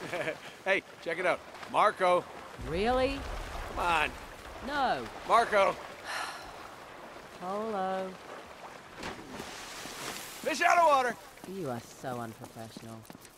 Hey, check it out. Marco. Really? Come on. No. Marco. Polo. Fish out of water. You are so unprofessional.